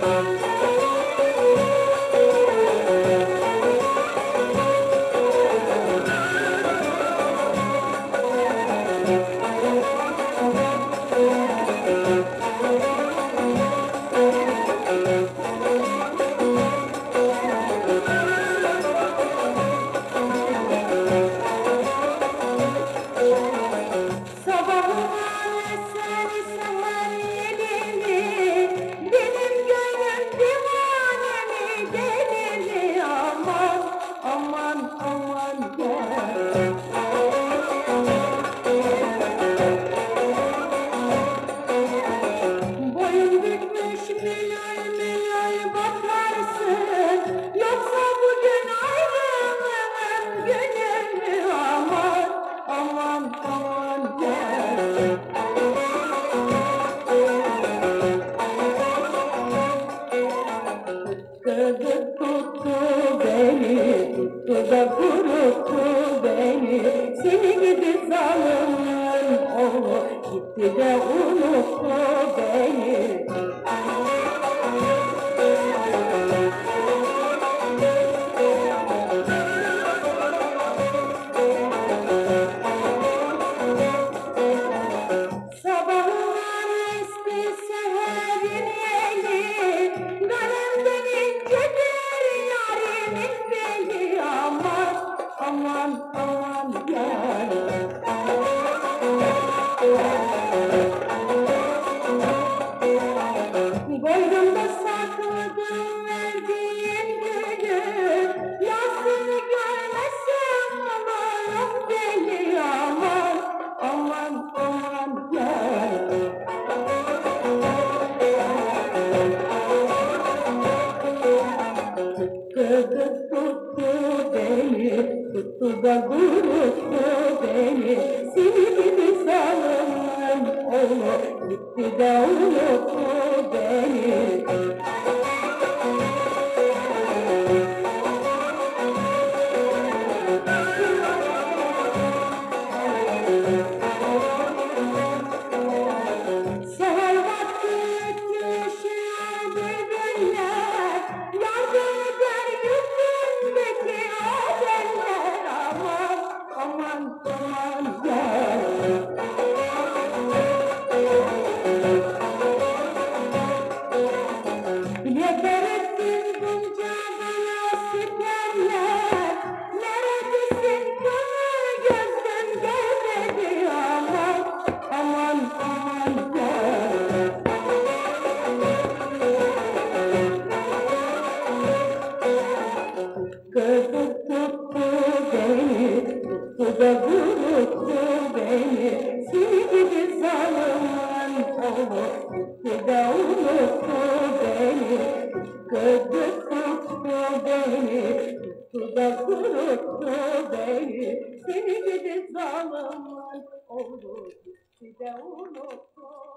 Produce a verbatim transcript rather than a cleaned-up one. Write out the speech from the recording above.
Kızı tuttu beni, tuttu da kuruttu beni. Seni gidi zalımın oğlu, gitti de unuttu beni. Sabahlar esti seherin yeli, kalemden incedir yarimin beli. Aman, aman, aman yarim. Boynumda sakladım verdiğin gülü, yazını görmezsem amanım deli. Aman, aman, aman yarim. Kızı tuttu beni, tuttu da kuruttu beni. Seni gibi zalımın oğlu, gitti de unuttu beni. Seher vakti ötüşüyor bülbüller, yardım eder yüzündeki adeller. Aman, aman, aman yarim. Yeter ettin bunca bana sitemler, neredesin kömür gözlüm gelmedi. Aman, aman, aman yarim. Kızı tuttu beni, tuttu da kuruttu beni. Seni gibi zalımın oğlu, gitti de unuttu beni. Kızı tuttu beni, tuttu da kuruttu beni. Seni gibi zalımın oğlu, gitti de unuttu